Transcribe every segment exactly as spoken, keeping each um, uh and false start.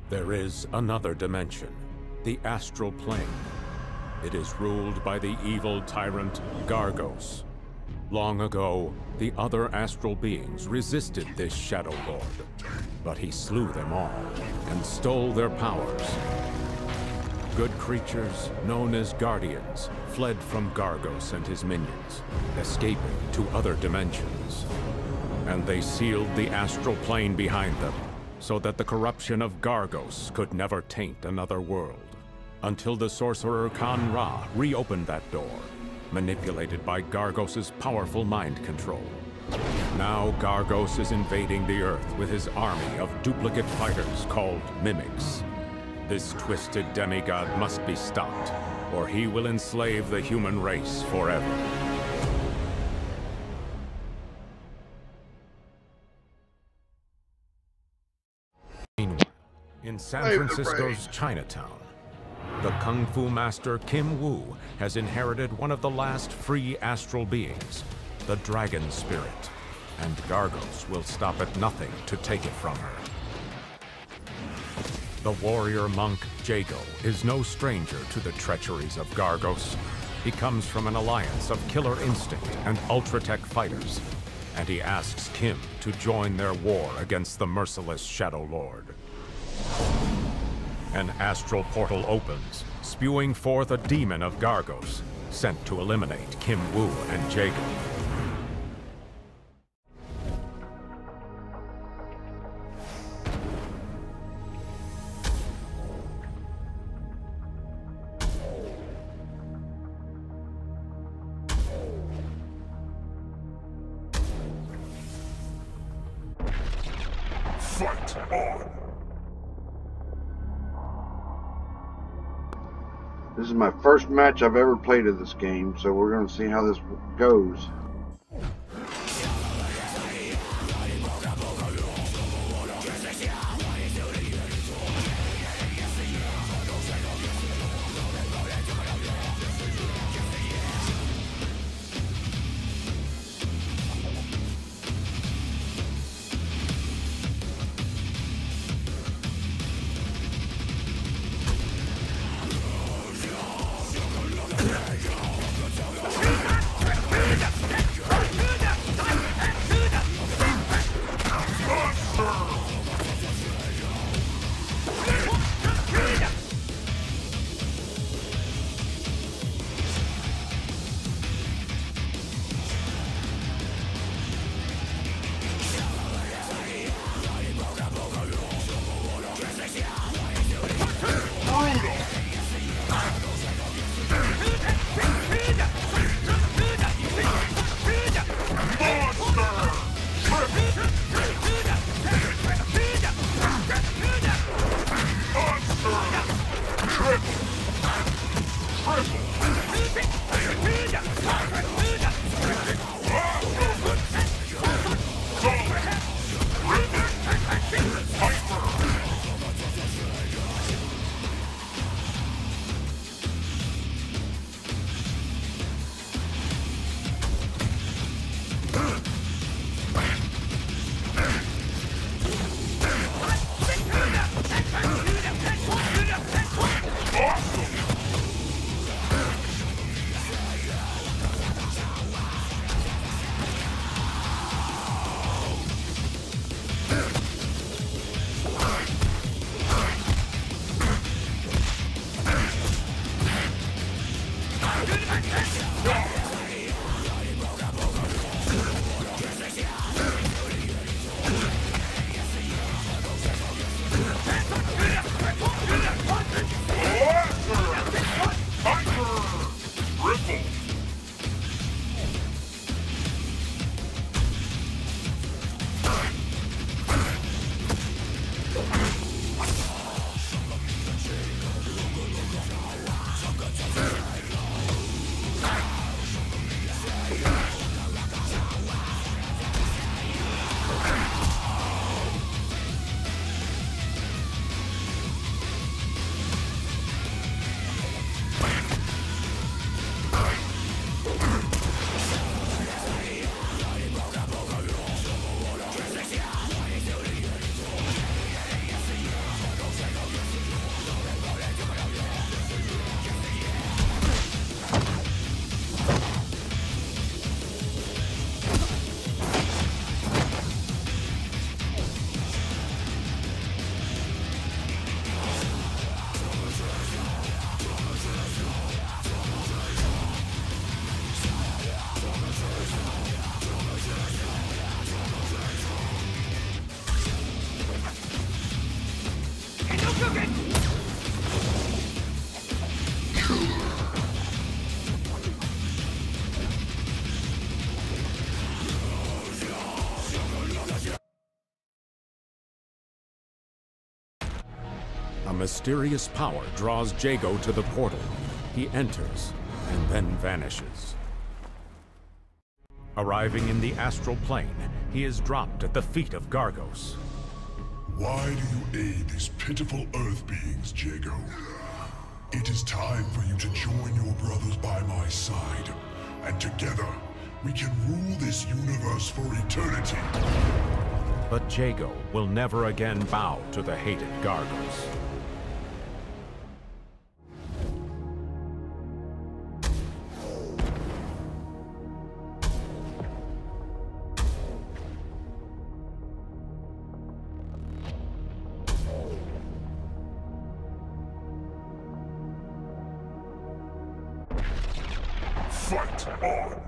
There is another dimension, the astral plane. It is ruled by the evil tyrant Gargos. Long ago, the other astral beings resisted this Shadow Lord, but he slew them all and stole their powers. Good creatures, known as Guardians, fled from Gargos and his minions, escaping to other dimensions. And they sealed the astral plane behind them, so that the corruption of Gargos could never taint another world. Until the sorcerer Khan Ra reopened that door, manipulated by Gargos' powerful mind control. Now Gargos is invading the Earth with his army of duplicate fighters called Mimics. This twisted demigod must be stopped, or he will enslave the human race forever. Meanwhile, in San Francisco's Chinatown, the Kung Fu master Kim Wu has inherited one of the last free astral beings, the Dragon Spirit, and Gargos will stop at nothing to take it from her. The warrior monk Jago is no stranger to the treacheries of Gargos. He comes from an alliance of Killer Instinct and Ultratech fighters, and he asks Kim to join their war against the merciless Shadow Lord. An astral portal opens, spewing forth a demon of Gargos, sent to eliminate Kim Wu and Jago. Fight on! This is my first match I've ever played of this game, so we're going to see how this goes. Yeah. mysterious power draws Jago to the portal. He enters and then vanishes. Arriving in the astral plane, he is dropped at the feet of Gargos. Why do you aid these pitiful Earth beings, Jago? It is time for you to join your brothers by my side, and together we can rule this universe for eternity. But Jago will never again bow to the hated Gargos. Fight on!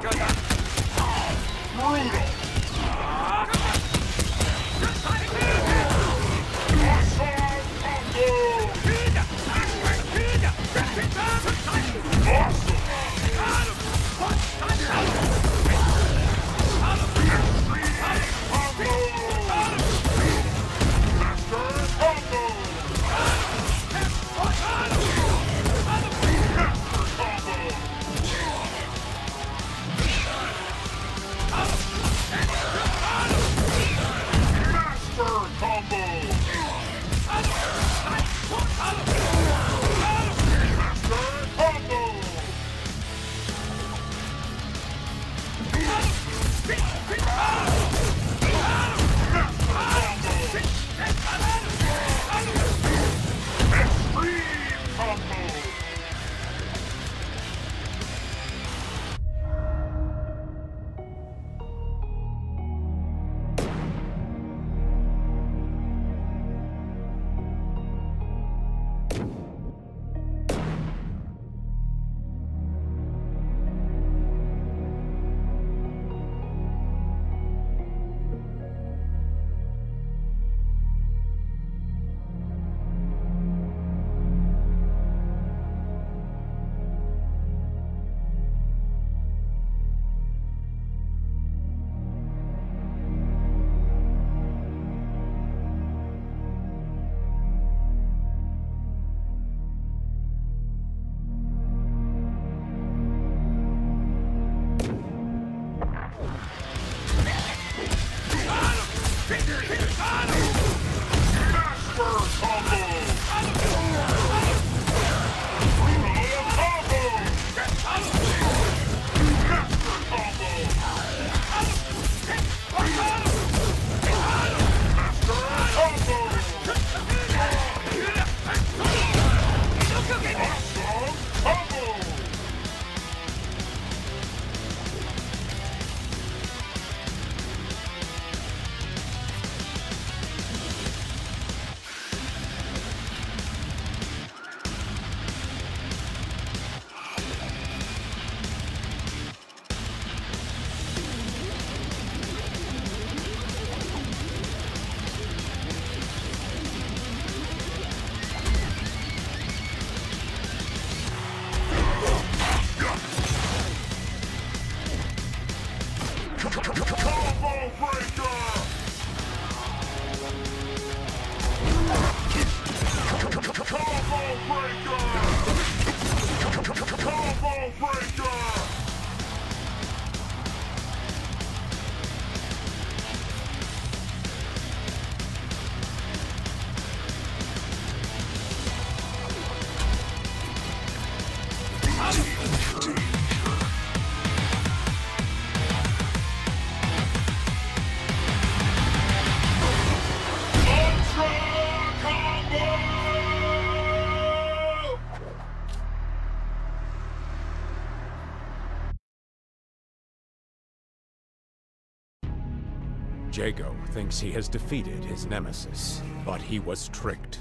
Jago thinks he has defeated his nemesis, but he was tricked.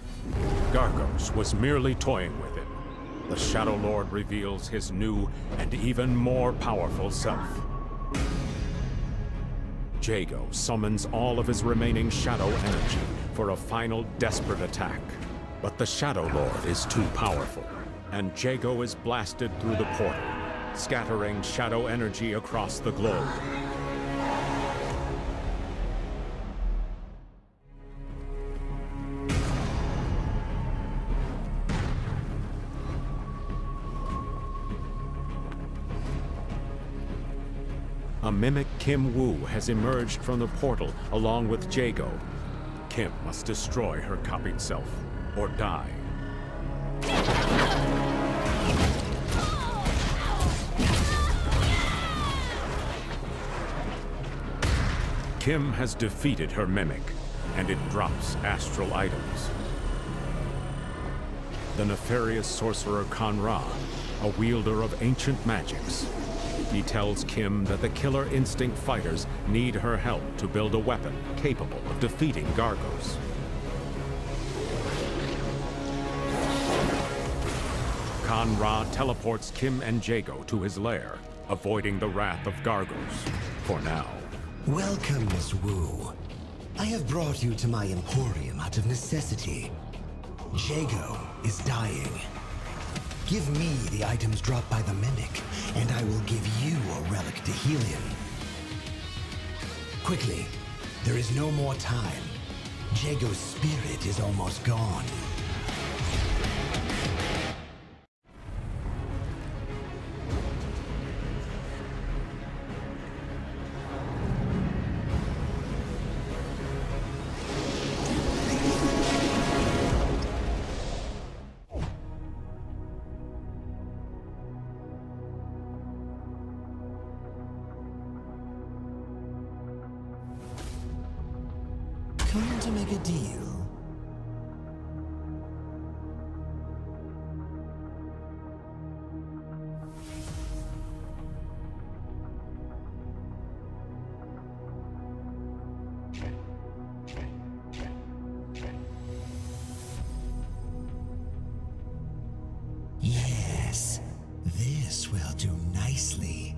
Gargos was merely toying with him. The Shadow Lord reveals his new and even more powerful self. Jago summons all of his remaining shadow energy for a final desperate attack. But the Shadow Lord is too powerful, and Jago is blasted through the portal, scattering shadow energy across the globe. A mimic Kim Woo has emerged from the portal along with Jago. Kim must destroy her copied self, or die. Kim has defeated her mimic, and it drops astral items. The nefarious sorcerer Kan-Ra, a wielder of ancient magics. He tells Kim that the Killer Instinct fighters need her help to build a weapon capable of defeating Gargos. Kan-Ra teleports Kim and Jago to his lair, avoiding the wrath of Gargos, for now. Welcome, Miss Wu. I have brought you to my emporium out of necessity. Jago is dying. Give me the items dropped by the Mimic, and I will give you a relic to heal him. Quickly, there is no more time. Jago's spirit is almost gone. Come to make a deal? Yes, this will do nicely.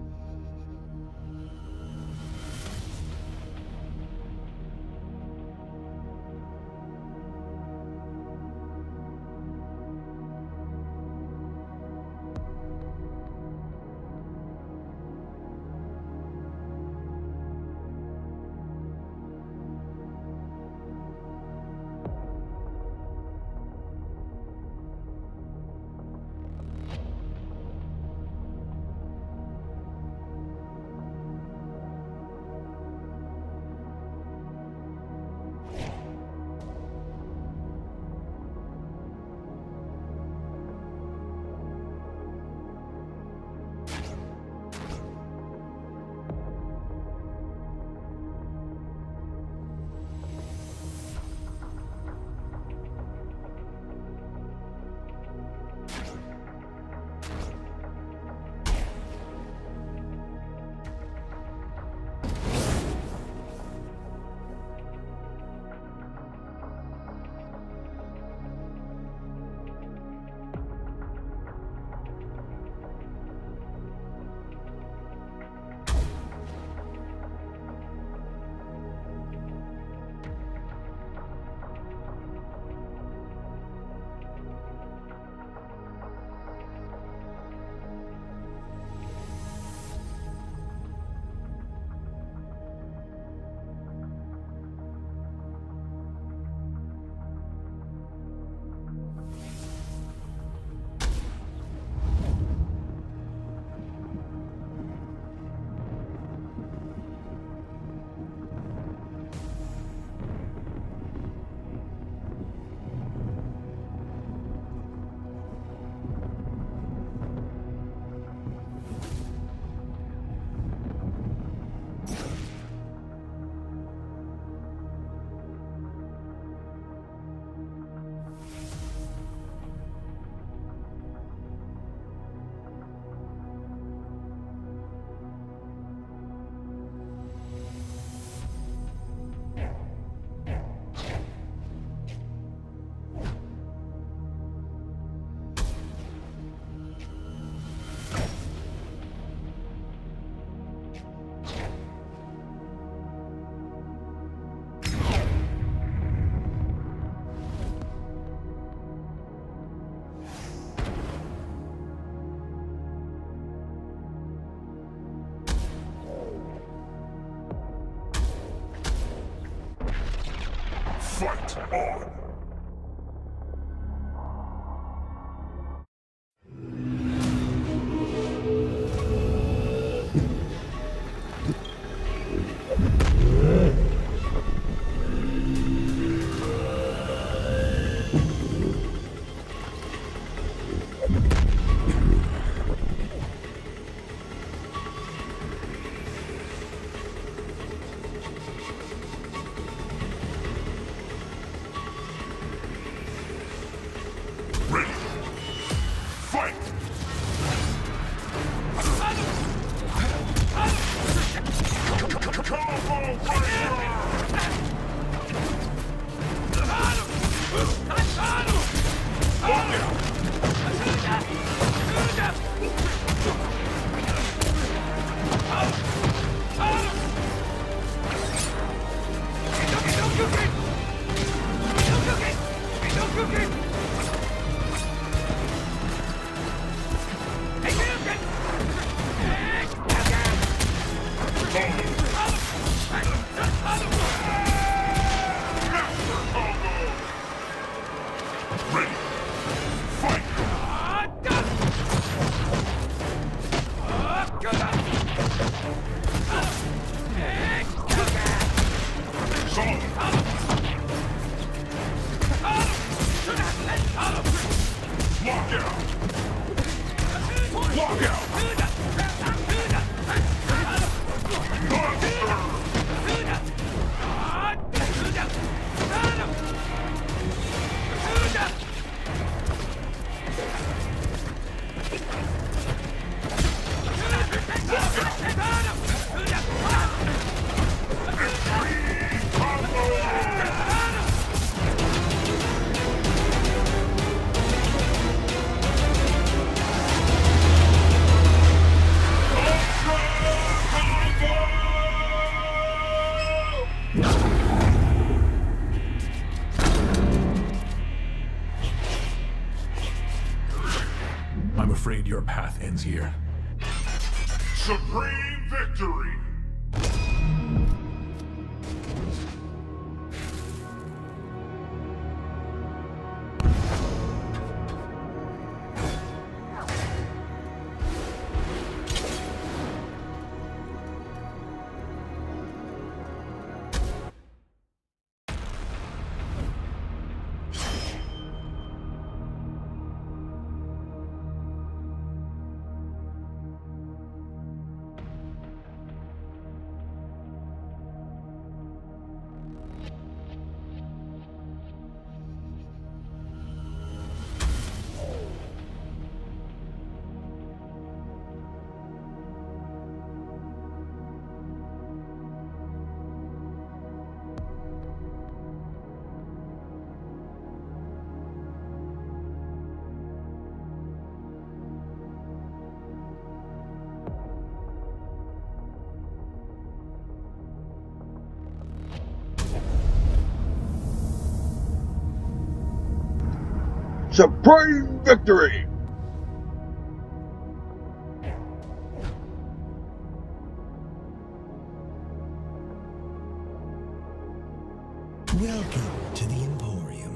Fight on! Ready. Fight! Solid! Lock out! Lock out! I'm afraid your path ends here. Supreme Victory! Supreme Victory! Welcome to the Emporium.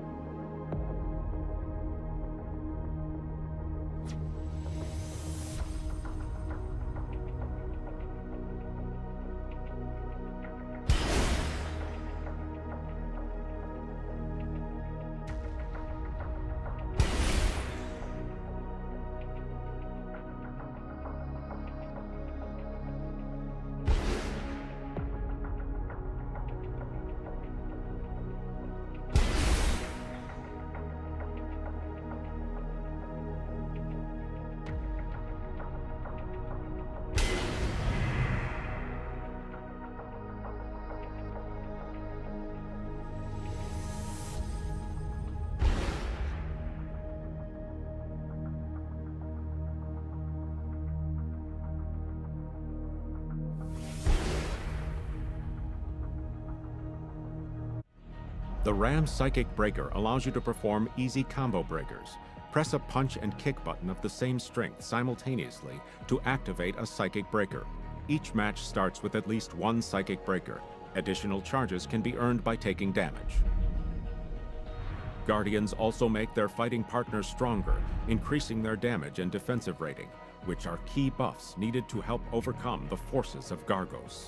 The Ram Psychic Breaker allows you to perform easy combo breakers. Press a punch and kick button of the same strength simultaneously to activate a Psychic Breaker. Each match starts with at least one Psychic Breaker. Additional charges can be earned by taking damage. Guardians also make their fighting partners stronger, increasing their damage and defensive rating, which are key buffs needed to help overcome the forces of Gargos.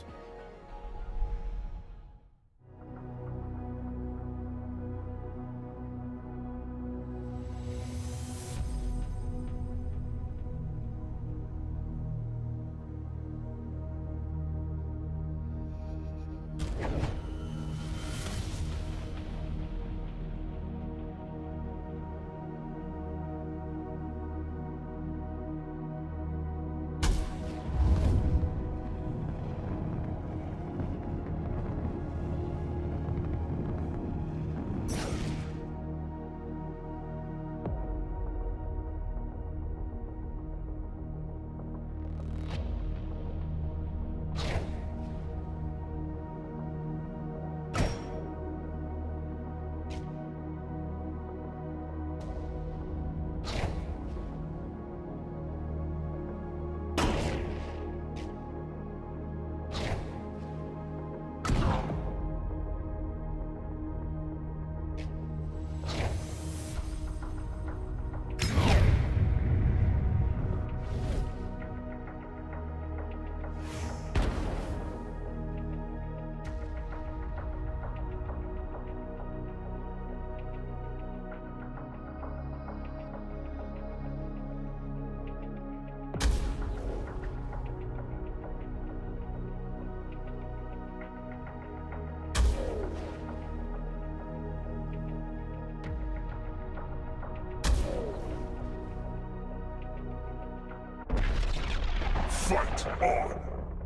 Fight on!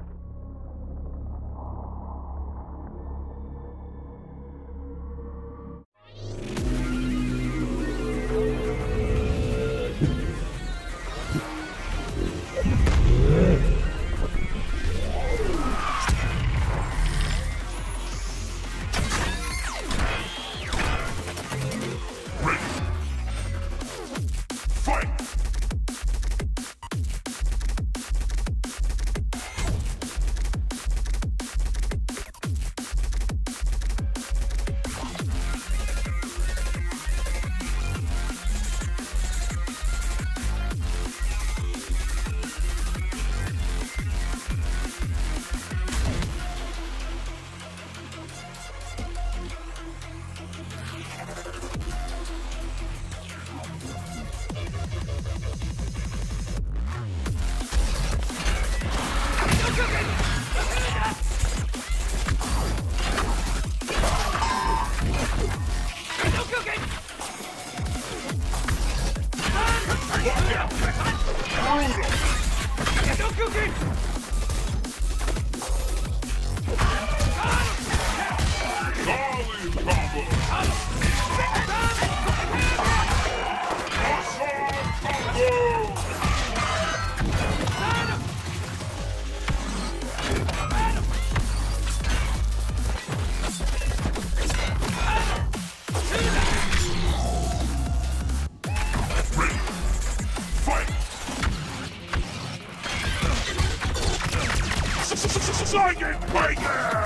Psychic Breaker!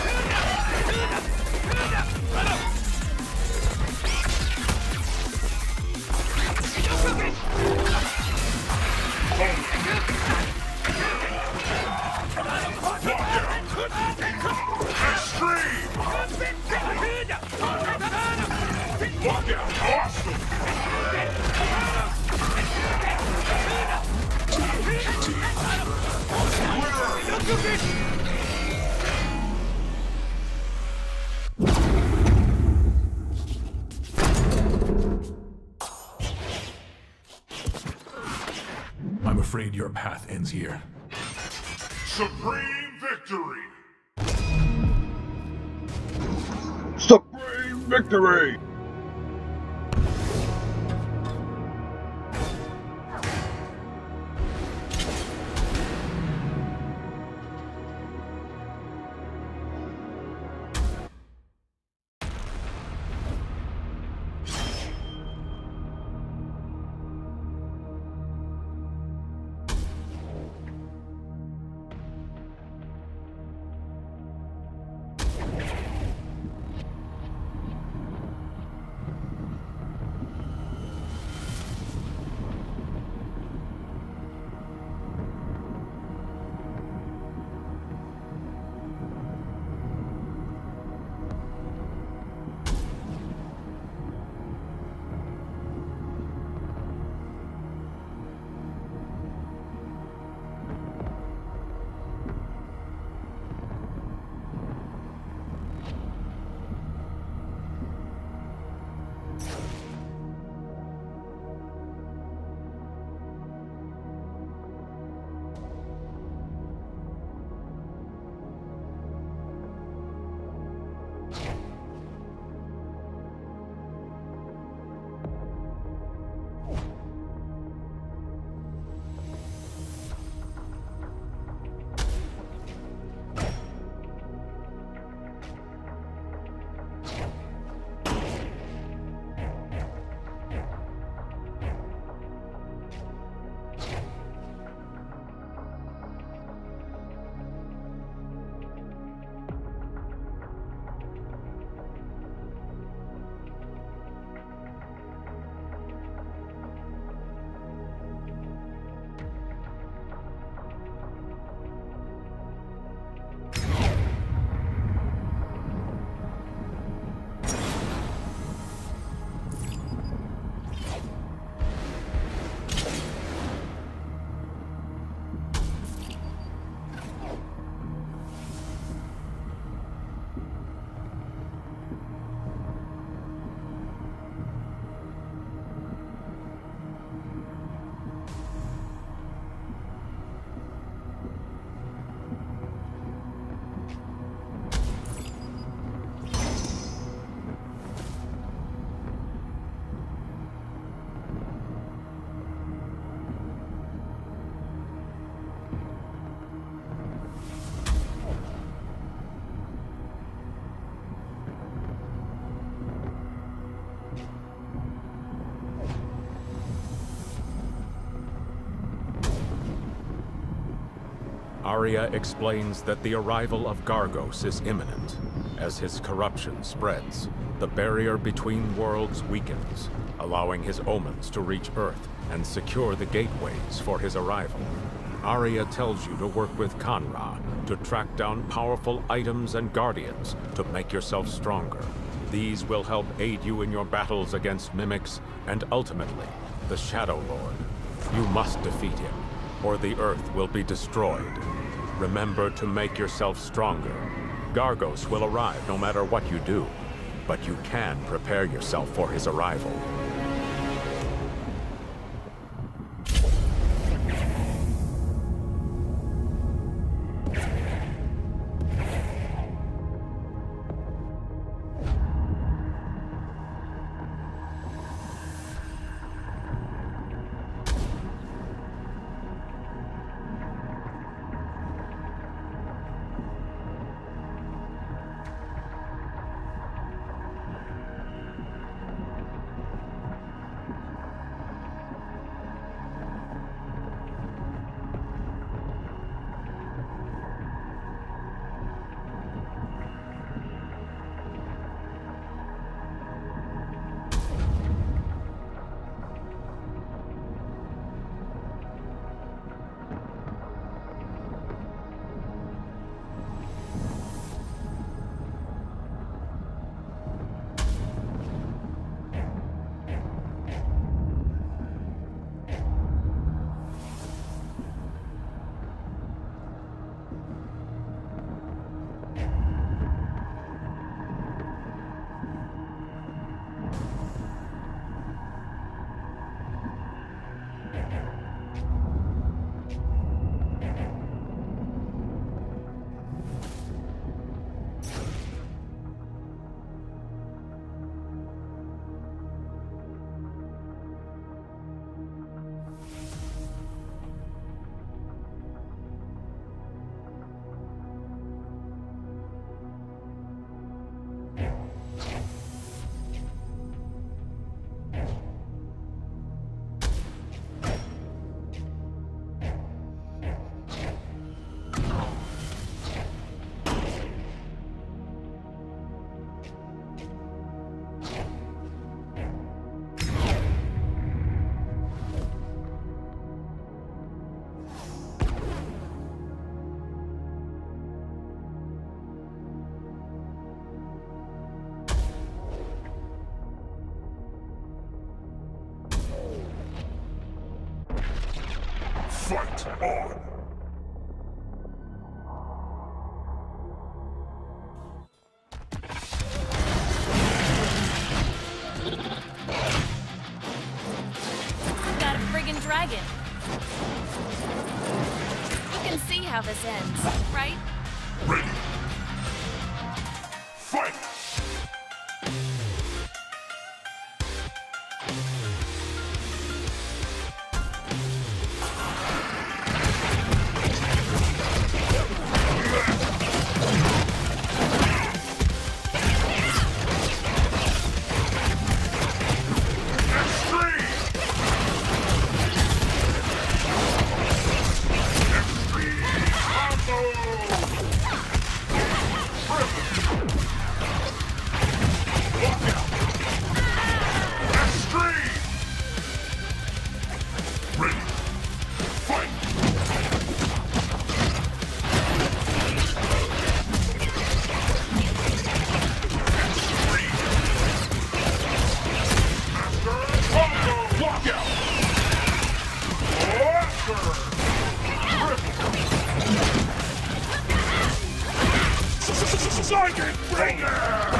I'm afraid your path ends here. Supreme Victory! Supreme Victory! Arya explains that the arrival of Gargos is imminent. As his corruption spreads, the barrier between worlds weakens, allowing his omens to reach Earth and secure the gateways for his arrival. Arya tells you to work with Kanra to track down powerful items and guardians to make yourself stronger. These will help aid you in your battles against mimics and ultimately, the Shadow Lord. You must defeat him, or the Earth will be destroyed. Remember to make yourself stronger. Gargos will arrive no matter what you do, but you can prepare yourself for his arrival. Fight on! Got a friggin' dragon. You can see how this ends, right? Ready! Fight! Sergeant Breaker!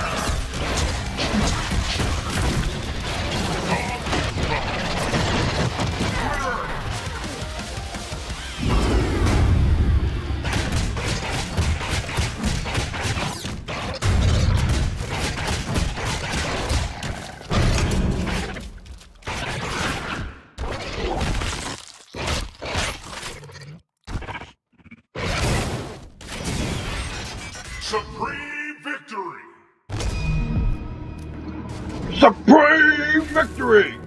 Supreme Victory! Supreme Victory!